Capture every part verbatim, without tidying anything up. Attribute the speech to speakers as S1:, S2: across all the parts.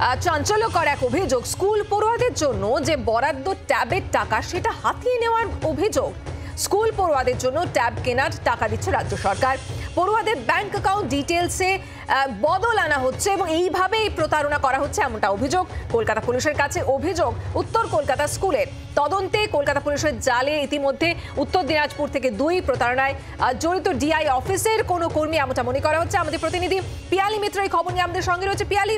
S1: চাঞ্চল্যকর এক অভিযোগ, স্কুল পড়ুয়াদের জন্য যে বরাদ্দ ট্যাবের টাকা সেটা হাতিয়ে নেওয়ার অভিযোগ। স্কুল পড়ুয়াদের জন্য ট্যাব কেনার টাকা দিচ্ছে রাজ্য সরকার। পড়ুয়াদের ব্যাংক অ্যাকাউন্ট ডিটেলসে বদল আনা হচ্ছে এবং এইভাবেই প্রতারণা করা হচ্ছে এমনটা অভিযোগ। কলকাতা পুলিশের কাছে অভিযোগ উত্তর কলকাতা স্কুলের। তদন্তে কলকাতা পুলিশের জালে ইতিমধ্যে উত্তর দিনাজপুর থেকে দুই প্রতারণায় জড়িত ডিআই অফিসের কোনো কর্মী এমনটা মনে করা হচ্ছে। আমাদের প্রতিনিধি পিয়ালি মিত্র এই খবর নিয়ে আমাদের সঙ্গে রয়েছে। পিয়ালি,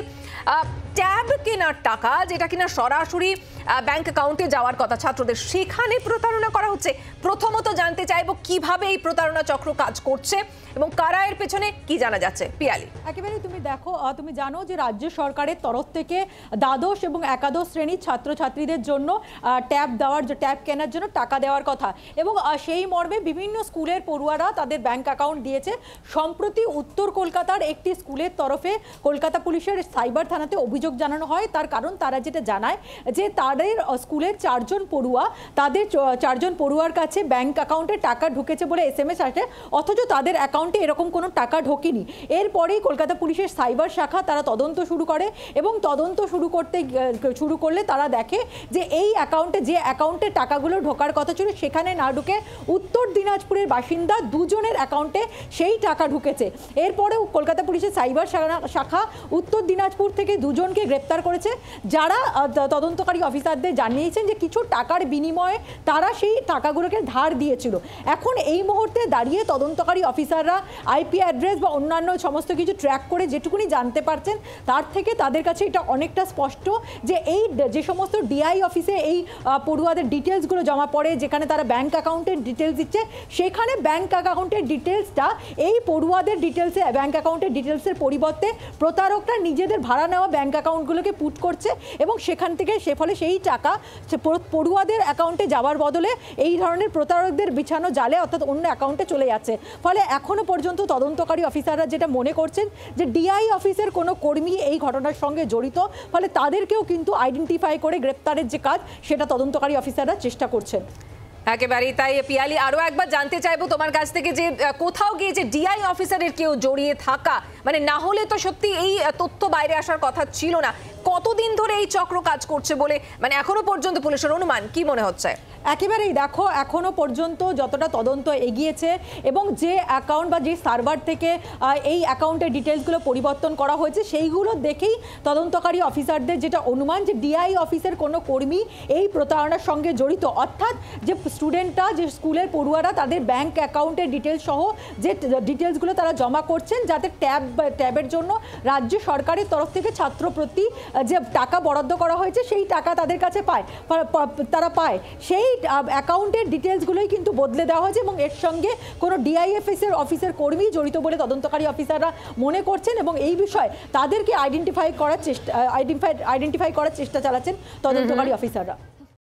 S1: ট্যাব কেনার টাকা যেটা কিনা সরাসরি ব্যাংক অ্যাকাউন্টে যাওয়ার কথা ছাত্রদের, সেখানে প্রতারণা করা হচ্ছে। প্রথমত জানতে চাইবো কিভাবে এই প্রতারণা চক্র কাজ করছে এবং কারা এর পেছনে, কি জানা যাচ্ছে? পিয়ালি,
S2: একেবারে তুমি দেখো, তুমি জানো যে রাজ্য সরকারের তরফ থেকে দ্বাদশ এবং একাদশ শ্রেণীর ছাত্রছাত্রীদের জন্য ট্যাব দেওয়ার ট্যাব কেনার জন্য টাকা দেওয়ার কথা এবং সেই মর্মে বিভিন্ন স্কুলের পড়ুয়ারা তাদের ব্যাংক অ্যাকাউন্ট দিয়েছে। সম্প্রতি উত্তর কলকাতার একটি স্কুলের তরফে কলকাতা পুলিশের সাইবার থানাতে অভিযোগ জানানো হয়। তার কারণ তারা যেটা জানায় যে তাদের স্কুলের চারজন পড়ুয়া তাদের চারজন পড়ুয়ার কাছে ব্যাংক অ্যাকাউন্টে টাকা ঢুকেছে বলে এস এম এস আসে, অথচ তাদের অ্যাকাউন্টে এরকম কোনো টাকা ঢোকেনি। এরপরেই কলকাতা পুলিশের সাইবার শাখা তারা তদন্ত শুরু করে এবং তদন্ত শুরু করতে শুরু করলে তারা দেখে যে এই অ্যাকাউন্টে যে অ্যাকাউন্টে টাকাগুলো ঢোকার কথা ছিল সেখানে না ঢুকে উত্তর দিনাজপুরের বাসিন্দা দুজনের অ্যাকাউন্টে সেই টাকা ঢুকেছে। এরপরেও কলকাতা পুলিশের সাইবার শাখা উত্তর দিনাজপুর থেকে দুজনকে গ্রেপ্তার করেছে, যারা তদন্তকারী অফিসারদের জানিয়েছেন যে কিছু টাকার বিনিময়ে তারা সেই টাকাগুলোকে ধার দিয়েছিল। এখন এই মুহূর্তে দাঁড়িয়ে তদন্তকারী অফিসাররা আইপি অ্যাড্রেস বা অন্যান্য সমস্ত কিছু ট্র্যাক করে যেটুকুনি জানতে পারছেন তার থেকে তাদের কাছে এটা অনেকটা স্পষ্ট যে এই যে সমস্ত ডিআই অফিসে এই পড়ুয়াদের ডিটেলসগুলো জমা পড়ে, যেখানে তারা ব্যাংক অ্যাকাউন্টের ডিটেলস দিচ্ছে, সেখানে ব্যাংক অ্যাকাউন্টের ডিটেলসটা এই পড়ুয়াদের ডিটেলসে ব্যাংক অ্যাকাউন্টের ডিটেলসের পরিবর্তে প্রতারকরা নিজেদের ভাড়া নেওয়া ব্যাংক অ্যাকাউন্টগুলোকে পুট করছে এবং সেখান থেকে সে ফলে সেই টাকা পড়ুয়াদের অ্যাকাউন্টে যাওয়ার বদলে এই ধরনের প্রতারকদের বিছানো জালে অর্থাৎ অন্য অ্যাকাউন্টে চলে যাচ্ছে। ফলে এখনও পর্যন্ত তদন্তকারী অফিসাররা যেটা মনে করছেন যে ডিআই অফিসের কোনো কর্মী এই ঘটনার সঙ্গে জড়িত, ফলে তাদেরকেও কিন্তু আইডেন্টিফাই করে গ্রেপ্তারের যে কাজ সেটা তদন্তকারী অফিসাররা চেষ্টা করছেন।
S1: একেবারেই তাই। পিয়ালি, আরো একবার জানতে চাইবো তোমার কাছ থেকে যে কোথাও গিয়ে যে ডিআই অফিসারের কেউ জড়িয়ে থাকা, মানে না হলে তো সত্যি এই তথ্য বাইরে আসার কথা ছিল না। কতদিন ধরে এই চক্র কাজ করছে বলে মানে এখনো পর্যন্ত পুলিশের অনুমান, কি মনে হচ্ছে?
S2: একেবারেই দেখো, এখনো পর্যন্ত যতটা তদন্ত এগিয়েছে এবং যে অ্যাকাউন্ট বা যে সার্ভার থেকে এই অ্যাকাউন্টের ডিটেলসগুলো পরিবর্তন করা হয়েছে সেইগুলো দেখেই তদন্তকারী অফিসারদের যেটা অনুমান যে ডিআই অফিসের কোনো কর্মী এই প্রতারণার সঙ্গে জড়িত, অর্থাৎ যে স্টুডেন্টরা যে স্কুলের পড়ুয়ারা তাদের ব্যাংক অ্যাকাউন্টের ডিটেলস সহ যে ডিটেলসগুলো তারা জমা করছেন যাতে ট্যাব ট্যাবের জন্য রাজ্য সরকারের তরফ থেকে ছাত্রপ্রতি যে টাকা বরাদ্দ করা হয়েছে সেই টাকা তাদের কাছে পায় তারা পায় সেই অ্যাকাউন্টের ডিটেলসগুলোই কিন্তু বদলে দেওয়া হয়েছে এবং এর সঙ্গে কোনো ডিআইএফএসের অফিসের কর্মী জড়িত বলে তদন্তকারী অফিসাররা মনে করছেন এবং এই বিষয়ে তাদেরকে আইডেন্টিফাই করার চেষ্টা আইডেন্টিফাই আইডেন্টিফাই করার চেষ্টা চালাচ্ছেন তদন্তকারী অফিসাররা।